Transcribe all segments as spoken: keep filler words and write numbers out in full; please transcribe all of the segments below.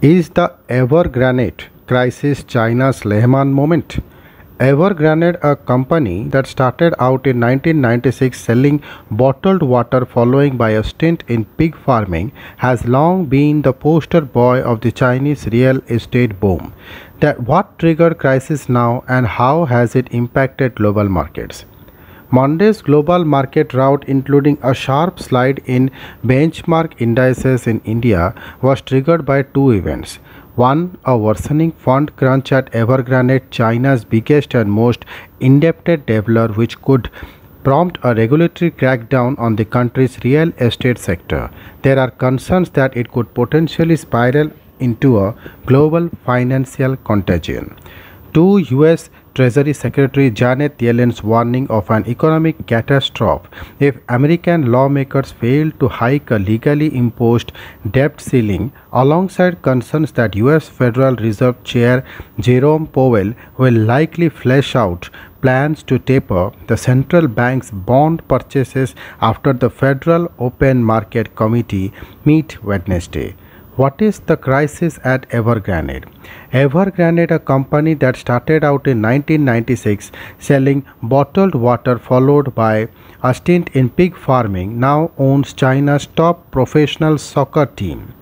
Is the Evergrande crisis China's Lehman moment? Evergrande, a company that started out in nineteen ninety-six selling bottled water following by a stint in pig farming, has long been the poster boy of the Chinese real estate boom. That what triggered crisis now and how has it impacted global markets? Monday's global market rout, including a sharp slide in benchmark indices in India, was triggered by two events. One, a worsening fund crunch at Evergrande, China's biggest and most indebted developer, which could prompt a regulatory crackdown on the country's real estate sector. There are concerns that it could potentially spiral into a global financial contagion. Two, U S Treasury Secretary Janet Yellen's warning of an economic catastrophe if American lawmakers fail to hike a legally imposed debt ceiling, alongside concerns that U S Federal Reserve Chair Jerome Powell will likely flesh out plans to taper the central bank's bond purchases after the Federal Open Market Committee meet Wednesday. What is the crisis at Evergrande? Evergrande, a company that started out in nineteen ninety-six selling bottled water followed by a stint in pig farming, now owns China's top professional soccer team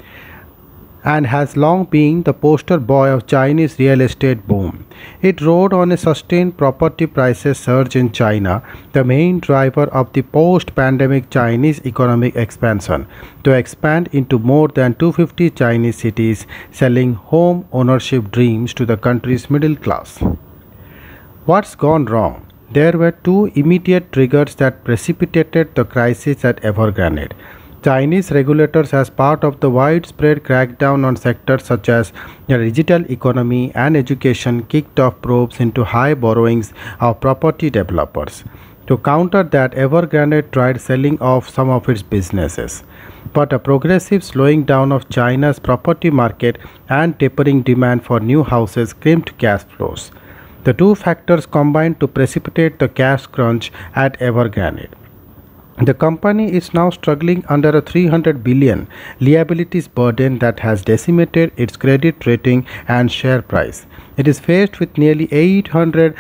and has long been the poster boy of Chinese real estate boom. It rode on a sustained property prices surge in China, the main driver of the post-pandemic Chinese economic expansion, to expand into more than two hundred fifty Chinese cities, selling home ownership dreams to the country's middle class. What's gone wrong? There were two immediate triggers that precipitated the crisis at Evergrande. Chinese regulators, as part of the widespread crackdown on sectors such as the digital economy and education, kicked off probes into high borrowings of property developers. To counter that, Evergrande tried selling off some of its businesses. But a progressive slowing down of China's property market and tapering demand for new houses crimped cash flows. The two factors combined to precipitate the cash crunch at Evergrande. The company is now struggling under a three hundred billion liabilities burden that has decimated its credit rating and share price. It is faced with nearly eight hundred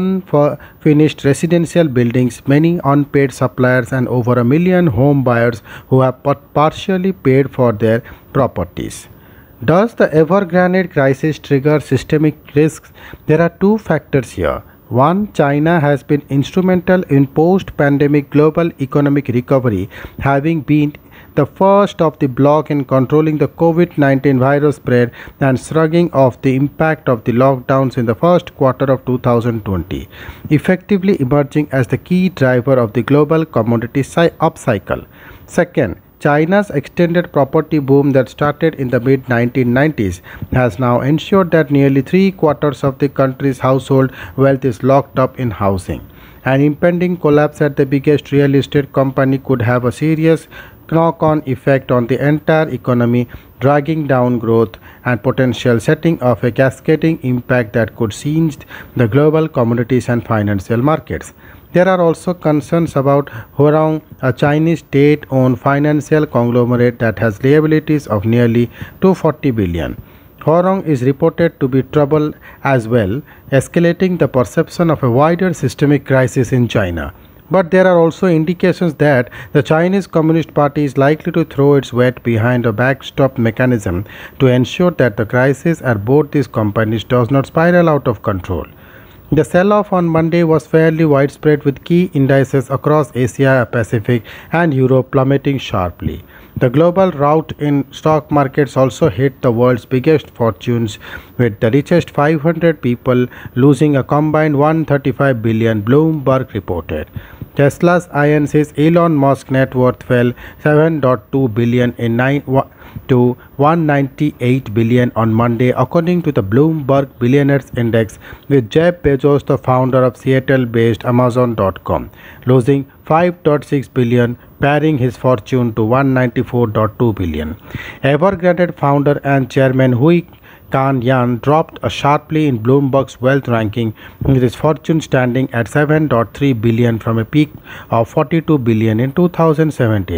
unfinished residential buildings, many unpaid suppliers, and over a million home buyers who have partially paid for their properties. Does the Evergrande crisis trigger systemic risks? There are two factors here. One, China has been instrumental in post-pandemic global economic recovery, having been the first of the bloc in controlling the COVID nineteen virus spread and shrugging off the impact of the lockdowns in the first quarter of two thousand twenty, effectively emerging as the key driver of the global commodity upcycle. Second, China's extended property boom that started in the mid nineteen nineties has now ensured that nearly three quarters of the country's household wealth is locked up in housing. An impending collapse at the biggest real estate company could have a serious knock-on effect on the entire economy, dragging down growth and potential setting of a cascading impact that could singe the global commodities and financial markets. There are also concerns about Huarong, a Chinese state-owned financial conglomerate that has liabilities of nearly two hundred forty billion. Huarong is reported to be troubled as well, escalating the perception of a wider systemic crisis in China. But there are also indications that the Chinese Communist Party is likely to throw its weight behind a backstop mechanism to ensure that the crisis at both these companies does not spiral out of control. The sell-off on Monday was fairly widespread, with key indices across Asia Pacific and Europe plummeting sharply. The global rout in stock markets also hit the world's biggest fortunes, with the richest five hundred people losing a combined one hundred thirty-five billion, Bloomberg reported. Tesla's I N C's Elon Musk net worth fell seven point two billion in nine to one hundred ninety-eight billion on Monday, according to the Bloomberg Billionaires Index, with Jeff Bezos, the founder of Seattle-based Amazon dot com, losing five point six billion, paring his fortune to one hundred ninety-four point two billion. Evergrande founder and chairman Hui Kan Yan dropped sharply in Bloomberg's wealth ranking, with his fortune standing at seven point three billion from a peak of forty-two billion in two thousand seventeen.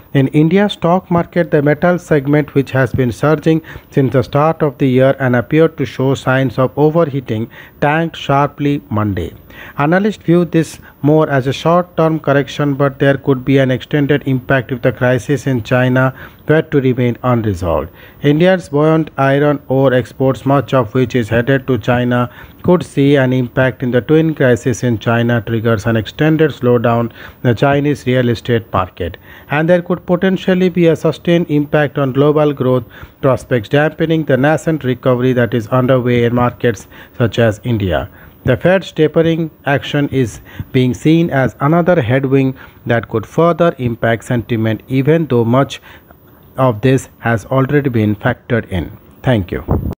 In India's stock market, the metal segment, which has been surging since the start of the year and appeared to show signs of overheating, tanked sharply Monday. Analysts view this more as a short-term correction, but there could be an extended impact if the crisis in China were to remain unresolved. India's buoyant iron ore exports, much of which is headed to China, could see an impact in the twin crisis in China triggers an extended slowdown in the Chinese real estate market, and there could potentially be a sustained impact on global growth prospects, dampening the nascent recovery that is underway in markets such as India. The Fed's tapering action is being seen as another headwind that could further impact sentiment, even though much of this has already been factored in. Thank you.